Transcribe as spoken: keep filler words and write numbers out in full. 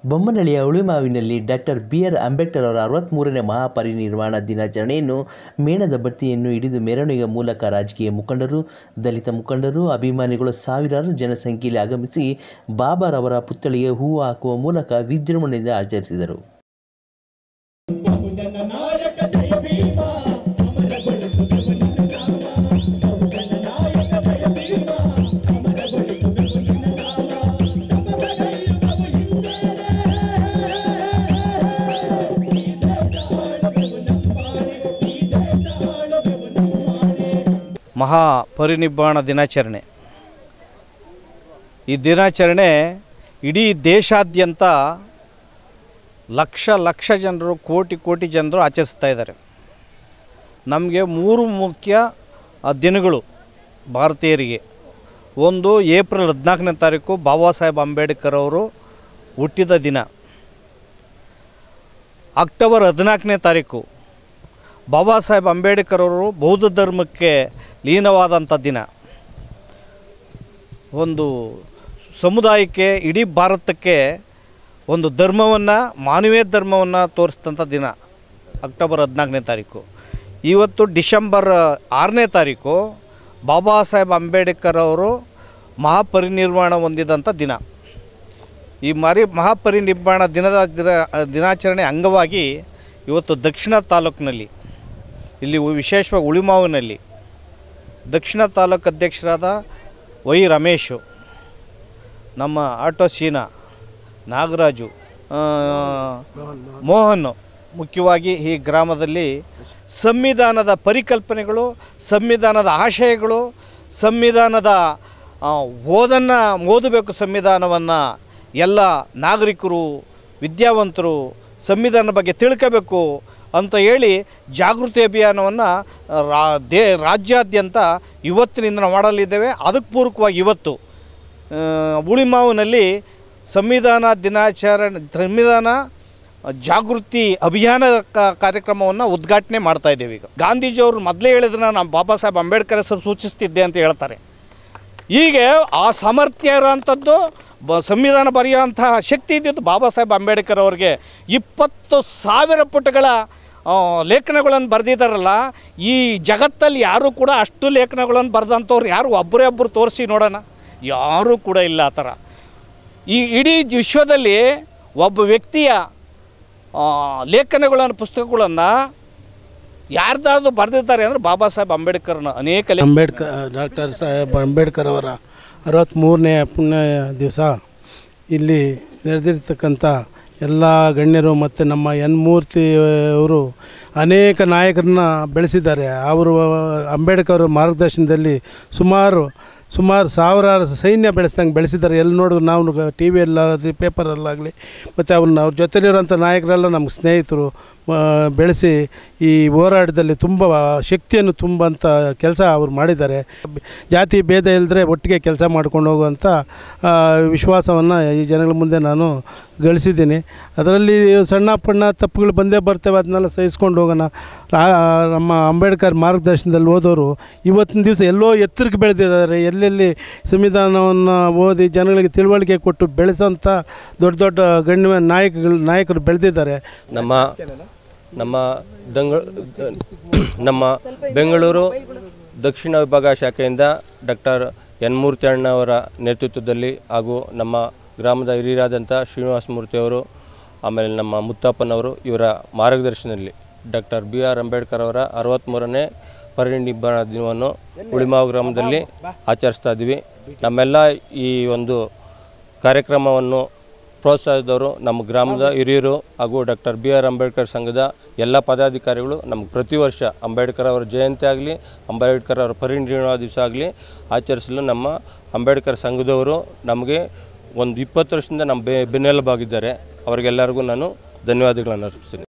ಬೊಮ್ಮನಹಳ್ಳಿಯ ಹುಳಿಮಾವಿನಲ್ಲಿ doctor B R Ambedkar ಅವರ ಅರವತ್ತ್ಮೂರನೇ ಮಹಾಪರಿನಿರ್ವಾಣ ದಿನಾಚರಣೆಯನ್ನು ಮೇಣದ ಬತ್ತಿಯನ್ನು ಹಿಡಿದು ಮೆರವಣಿಗೆ ಮೂಲಕ ರಾಜಕೀಯ ಮುಖಂಡರು, ದಲಿತ ಮುಖಂಡರು, ಅಭಿಮಾನಿಗಳು ಸಾವಿರಾರು ಜನಸಂಖ್ಯೆಯಲ್ಲಿ ಆಗಮಿಸಿ ಬಾಬಾರವರ ಪುತ್ಥಳಿಗೆ ಹೂವು ಹಾಕುವ ಮೂಲಕ ವಿಜೃಂಭಣೆಯಿಂದ ಆಚರಿಸಿದರು. ಮಹಾಪರಿನಿರ್ವಾಣ ದಿನಾಚರಣೆ. ಈ ದಿನಾಚರಣೆ ಇಡೀ ದೇಶಾದ್ಯಂತ ಲಕ್ಷ ಲಕ್ಷ ಜನರು, ಕೋಟಿ ಕೋಟಿ ಜನರು ಆಚರಿಸ್ತಾ ಇದ್ದಾರೆ. ನಮಗೆ ಮೂರು ಮುಖ್ಯ ದಿನಗಳು ಭಾರತೀಯರಿಗೆ. ಒಂದು ಏಪ್ರಿಲ್ ಹದಿನಾಲ್ಕನೇ ತಾರೀಕು ಬಾಬಾ ಸಾಹೇಬ್ ಅಂಬೇಡ್ಕರ್ ಅವರು ಹುಟ್ಟಿದ ದಿನ. ಅಕ್ಟೋಬರ್ ಹದಿನಾಲ್ಕನೇ ತಾರೀಕು ಬಾಬಾ ಸಾಹೇಬ್ ಅಂಬೇಡ್ಕರ್ ಅವರು ಬೌದ್ಧ ಧರ್ಮಕ್ಕೆ ಲೀನವಾದಂಥ ದಿನ. ಒಂದು ಸಮುದಾಯಕ್ಕೆ, ಇಡೀ ಭಾರತಕ್ಕೆ ಒಂದು ಧರ್ಮವನ್ನು, ಮಾನವೀಯ ಧರ್ಮವನ್ನು ತೋರಿಸಿದಂಥ ದಿನ ಅಕ್ಟೋಬರ್ ಹದಿನಾಲ್ಕನೇ ತಾರೀಕು. ಇವತ್ತು ಡಿಸೆಂಬರ್ ಆರನೇ ತಾರೀಕು ಬಾಬಾ ಸಾಹೇಬ್ ಅಂಬೇಡ್ಕರ್ ಅವರು ಮಹಾಪರಿನಿರ್ವಾಣ ಹೊಂದಿದಂಥ ದಿನ. ಈ ಮಾರಿ ಮಹಾಪರಿನಿರ್ವಾಣ ದಿನದ ದಿನ ದಿನಾಚರಣೆ ಅಂಗವಾಗಿ ಇವತ್ತು ದಕ್ಷಿಣ ತಾಲೂಕಿನಲ್ಲಿ, ಇಲ್ಲಿ ವಿಶೇಷವಾಗಿ ಹುಳಿಮಾವಿನಲ್ಲಿ ದಕ್ಷಿಣ ತಾಲೂಕು ಅಧ್ಯಕ್ಷರಾದ ವೈ ರಮೇಶು, ನಮ್ಮ ಆಟೋ ಶೀನಾ, ನಾಗರಾಜು, ಮೋಹನ್, ಮುಖ್ಯವಾಗಿ ಈ ಗ್ರಾಮದಲ್ಲಿ ಸಂವಿಧಾನದ ಪರಿಕಲ್ಪನೆಗಳು, ಸಂವಿಧಾನದ ಆಶಯಗಳು, ಸಂವಿಧಾನದ ಓದನ್ನು ಓದಬೇಕು, ಸಂವಿಧಾನವನ್ನು ಎಲ್ಲ ನಾಗರಿಕರು, ವಿದ್ಯಾವಂತರು ಸಂವಿಧಾನದ ಬಗ್ಗೆ ತಿಳ್ಕೋಬೇಕು ಅಂತ ಹೇಳಿ ಜಾಗೃತಿ ಅಭಿಯಾನವನ್ನು ರಾ ದೇ ರಾಜ್ಯಾದ್ಯಂತ ಇವತ್ತಿನಿಂದ ನಾವು ಮಾಡಲಿದ್ದೇವೆ. ಅದಕ್ಕೆ ಪೂರಕವಾಗಿ ಇವತ್ತು ಹುಳಿಮಾವಿನಲ್ಲಿ ಸಂವಿಧಾನ ದಿನಾಚರಣೆ, ಸಂವಿಧಾನ ಜಾಗೃತಿ ಅಭಿಯಾನ ಕಾರ್ಯಕ್ರಮವನ್ನು ಉದ್ಘಾಟನೆ ಮಾಡ್ತಾಯಿದ್ದೇವೆ. ಈಗ ಗಾಂಧೀಜಿಯವರು ಮೊದಲೇ ಹೇಳಿದ್ರೆ ನಾನು ಬಾಬಾ ಸಾಹೇಬ್ ಅಂಬೇಡ್ಕರ್ ಹೆಸರು ಸೂಚಿಸ್ತಿದ್ದೆ ಅಂತ ಹೇಳ್ತಾರೆ. ಹೀಗೆ ಆ ಸಾಮರ್ಥ್ಯ ಇರೋವಂಥದ್ದು, ಬ ಸಂವಿಧಾನ ಬರೆಯುವಂಥ ಶಕ್ತಿ ಇದ್ದಿದ್ದು ಬಾಬಾ ಸಾಹೇಬ್ ಅಂಬೇಡ್ಕರ್ ಅವ್ರಿಗೆ. ಇಪ್ಪತ್ತು ಸಾವಿರ ಪುಟಗಳ ಲೇಖನಗಳನ್ನು ಬರೆದಿದ್ದಾರಲ್ಲ, ಈ ಜಗತ್ತಲ್ಲಿ ಯಾರೂ ಕೂಡ ಅಷ್ಟು ಲೇಖನಗಳನ್ನು ಬರೆದಂಥವ್ರು ಯಾರು ಒಬ್ಬರೇ ಒಬ್ಬರು ತೋರಿಸಿ ನೋಡೋಣ, ಯಾರೂ ಕೂಡ ಇಲ್ಲ ಆ ಥರ. ಈ ಇಡೀ ವಿಶ್ವದಲ್ಲಿ ಒಬ್ಬ ವ್ಯಕ್ತಿಯ ಲೇಖನಗಳನ್ನು, ಪುಸ್ತಕಗಳನ್ನು ಯಾರ್ದಾದ್ರು ಬರೆದಿದ್ದಾರೆ ಅಂದರೆ ಬಾಬಾ ಸಾಹೇಬ್ ಅಂಬೇಡ್ಕರ್ನ ಅನೇಕ ಅಂಬೇಡ್ಕರ್ ಡಾಕ್ಟರ್ ಸಾಹೇಬ್ ಅಂಬೇಡ್ಕರ್ ಅವರ ಅರವತ್ತ್ಮೂರನೇ ಪುಣ್ಯ ದಿವಸ ಇಲ್ಲಿ ನೆರೆದಿರ್ತಕ್ಕಂಥ ಎಲ್ಲ ಗಣ್ಯರು ಮತ್ತು ನಮ್ಮ ಎನ್ ಮೂರ್ತಿಯವರು ಅನೇಕ ನಾಯಕರನ್ನ ಬೆಳೆಸಿದ್ದಾರೆ. ಅವರು ಅಂಬೇಡ್ಕರ್ ಮಾರ್ಗದರ್ಶನದಲ್ಲಿ ಸುಮಾರು ಸುಮಾರು ಸಾವಿರಾರು ಸೈನ್ಯ ಬೆಳೆಸ್ದಂಗೆ ಬೆಳೆಸಿದ್ದಾರೆ. ಎಲ್ಲಿ ನೋಡಿದ್ರು ನಾವು ಟಿ ವಿಯಲ್ಲಾಗಲಿ, ಪೇಪರಲ್ಲಾಗಲಿ, ಮತ್ತು ಅವ್ರನ್ನ ಅವ್ರ ಜೊತೆಲಿರೋಂಥ ನಾಯಕರೆಲ್ಲ ನಮ್ಮ ಸ್ನೇಹಿತರು ಬೆಳೆಸಿ ಈ ಹೋರಾಟದಲ್ಲಿ ತುಂಬ ಶಕ್ತಿಯನ್ನು ತುಂಬಂಥ ಕೆಲಸ ಅವರು ಮಾಡಿದ್ದಾರೆ. ಜಾತಿ ಭೇದ ಇಲ್ಲದ್ರೆ ಒಟ್ಟಿಗೆ ಕೆಲಸ ಮಾಡ್ಕೊಂಡು ಹೋಗುವಂಥ ವಿಶ್ವಾಸವನ್ನು ಈ ಜನಗಳ ಮುಂದೆ ನಾನು ಗಳಿಸಿದ್ದೀನಿ. ಅದರಲ್ಲಿ ಸಣ್ಣ ಪಣ್ಣ ತಪ್ಪುಗಳು ಬಂದೇ ಬರ್ತವೆ, ಅದನ್ನೆಲ್ಲ ಸಹಿಸ್ಕೊಂಡು ಹೋಗೋಣ. ನಮ್ಮ ಅಂಬೇಡ್ಕರ್ ಮಾರ್ಗದರ್ಶನದಲ್ಲಿ ಓದೋರು ಇವತ್ತಿನ ದಿವಸ ಎಲ್ಲೋ ಎತ್ತರಕ್ಕೆ ಬೆಳೆದಿದ್ದಾರೆ. ಎಲ್ಲೆಲ್ಲಿ ಸಂವಿಧಾನವನ್ನು ಓದಿ ಜನಗಳಿಗೆ ತಿಳುವಳಿಕೆ ಕೊಟ್ಟು ಬೆಳೆಸೋಂಥ ದೊಡ್ಡ ದೊಡ್ಡ ಗಣ್ಯ ನಾಯಕಗಳು ನಾಯಕರು ಬೆಳೆದಿದ್ದಾರೆ. ನಮ್ಮ ನಮ್ಮ ದಂಗ ನಮ್ಮ ಬೆಂಗಳೂರು ದಕ್ಷಿಣ ವಿಭಾಗ ಶಾಖೆಯಿಂದ ಡಾಕ್ಟರ್ ಎನ್ ಮೂರ್ತಿ ಅಣ್ಣವರ ನೇತೃತ್ವದಲ್ಲಿ ಹಾಗೂ ನಮ್ಮ ಗ್ರಾಮದ ಹಿರಿಯರಾದಂಥ ಶ್ರೀನಿವಾಸ ಮೂರ್ತಿಯವರು, ಆಮೇಲೆ ನಮ್ಮ ಮುತ್ತಪ್ಪನವರು, ಇವರ ಮಾರ್ಗದರ್ಶನದಲ್ಲಿ ಡಾಕ್ಟರ್ ಬಿ ಆರ್ ಅಂಬೇಡ್ಕರ್ ಅವರ ಅರವತ್ತ್ಮೂರನೇ ಪರಿನಿರ್ವಾಣ ದಿನವನ್ನು ಹುಳಿಮಾವು ಗ್ರಾಮದಲ್ಲಿ ಆಚರಿಸ್ತಾ ಇದ್ದೀವಿ. ನಮ್ಮೆಲ್ಲ ಈ ಒಂದು ಕಾರ್ಯಕ್ರಮವನ್ನು ಪ್ರೋತ್ಸಾಹಿಸಿದವರು ನಮ್ಮ ಗ್ರಾಮದ ಹಿರಿಯರು ಹಾಗೂ ಡಾಕ್ಟರ್ ಬಿ ಆರ್ ಅಂಬೇಡ್ಕರ್ ಸಂಘದ ಎಲ್ಲ ಪದಾಧಿಕಾರಿಗಳು. ನಮಗೆ ಪ್ರತಿ ವರ್ಷ ಅಂಬೇಡ್ಕರ್ ಅವರ ಜಯಂತಿ ಆಗಲಿ, ಅಂಬೇಡ್ಕರ್ ಅವರ ಪರಿನಿರ್ವಾಣ ದಿವಸ ಆಗಲಿ ಆಚರಿಸಲು ನಮ್ಮ ಅಂಬೇಡ್ಕರ್ ಸಂಘದವರು ನಮಗೆ ಒಂದು ಇಪ್ಪತ್ತು ವರ್ಷದಿಂದ ನಮ್ಮ ಬೆ ಬೆನ್ನೆಲುಬಾಗಿದ್ದಾರೆ. ಅವರಿಗೆಲ್ಲರಿಗೂ ನಾನು ಧನ್ಯವಾದಗಳನ್ನು ಅರ್ಪಿಸ್ತೀನಿ.